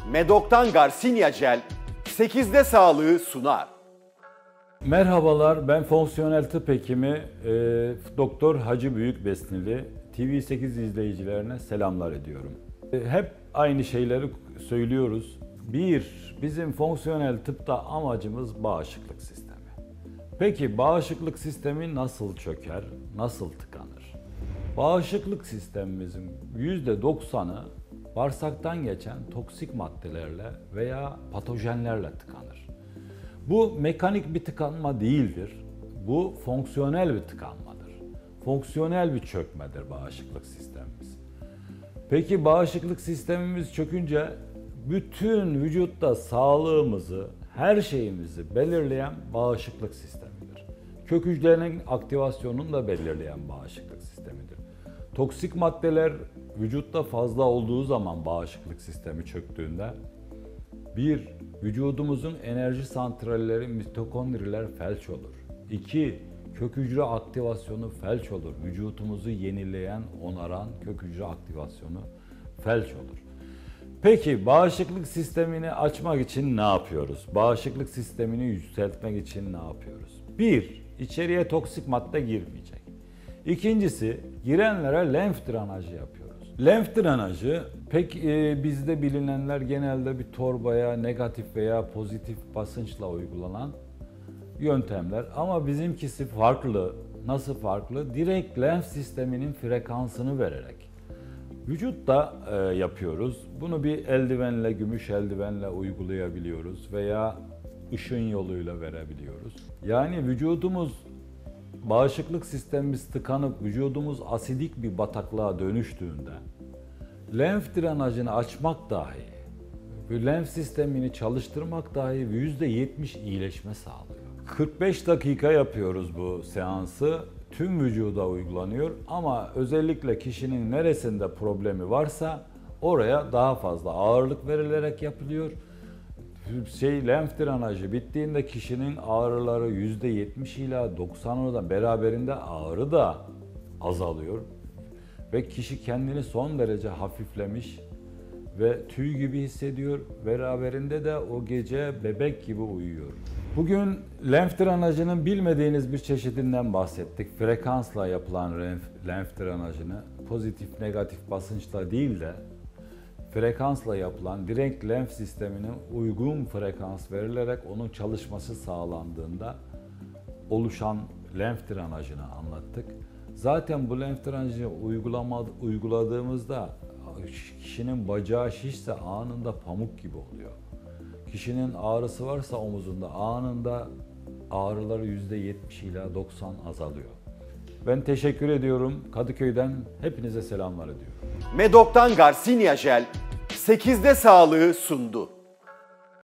Medok'tan Garcinia Gel 8'de sağlığı sunar. Merhabalar, ben fonksiyonel tıp hekimi Doktor Hacı Büyükbesnili. TV8 izleyicilerine selamlar ediyorum. Hep aynı şeyleri söylüyoruz. Bizim fonksiyonel tıpta amacımız bağışıklık sistemi. Peki bağışıklık sistemi nasıl çöker, nasıl tıkanır? Bağışıklık sistemimizin %90'ı bağırsaktan geçen toksik maddelerle veya patojenlerle tıkanır. Bu mekanik bir tıkanma değildir. Bu fonksiyonel bir tıkanmadır. Fonksiyonel bir çökmedir bağışıklık sistemimiz. Peki bağışıklık sistemimiz çökünce bütün vücutta sağlığımızı, her şeyimizi belirleyen bağışıklık sistemidir. Kök hücrelerin aktivasyonunu da belirleyen bağışıklık sistemidir. Toksik maddeler vücutta fazla olduğu zaman bağışıklık sistemi çöktüğünde vücudumuzun enerji santralleri, mitokondriler felç olur. 2. Kök hücre aktivasyonu felç olur. Vücudumuzu yenileyen, onaran kök hücre aktivasyonu felç olur. Peki bağışıklık sistemini açmak için ne yapıyoruz? Bağışıklık sistemini yükseltmek için ne yapıyoruz? 1. İçeriye toksik madde girmeyecek. İkincisi, girenlere lenf drenajı yapıyoruz. Lenf drenajı bizde bilinenler genelde bir torbaya negatif veya pozitif basınçla uygulanan yöntemler. Ama bizimkisi farklı. Nasıl farklı? Direkt lenf sisteminin frekansını vererek vücutta yapıyoruz. Bunu bir eldivenle, gümüş eldivenle uygulayabiliyoruz veya ışın yoluyla verebiliyoruz. Yani bağışıklık sistemimiz tıkanıp vücudumuz asidik bir bataklığa dönüştüğünde lenf drenajını açmak dahi, lenf sistemini çalıştırmak dahi %70 iyileşme sağlıyor. 45 dakika yapıyoruz bu seansı. Tüm vücuda uygulanıyor ama özellikle kişinin neresinde problemi varsa oraya daha fazla ağırlık verilerek yapılıyor. Lenf drenajı bittiğinde kişinin ağrıları %70 ila 90 oranında beraberinde ağrı da azalıyor. Ve kişi kendini son derece hafiflemiş ve tüy gibi hissediyor. Beraberinde de o gece bebek gibi uyuyor. Bugün lenf drenajının bilmediğiniz bir çeşidinden bahsettik. Frekansla yapılan lenf drenajını pozitif negatif basınçla değil de frekansla yapılan direkt lenf sistemine uygun frekans verilerek onun çalışması sağlandığında oluşan lenf drenajını anlattık. Zaten bu lenf drenajı uyguladığımızda kişinin bacağı şişse anında pamuk gibi oluyor. Kişinin ağrısı varsa omuzunda anında ağrıları %70 ila 90 azalıyor. Ben teşekkür ediyorum. Kadıköy'den hepinize selamlar ediyorum. Medok'tan Garcinia Gel 8'de sağlığı sundu.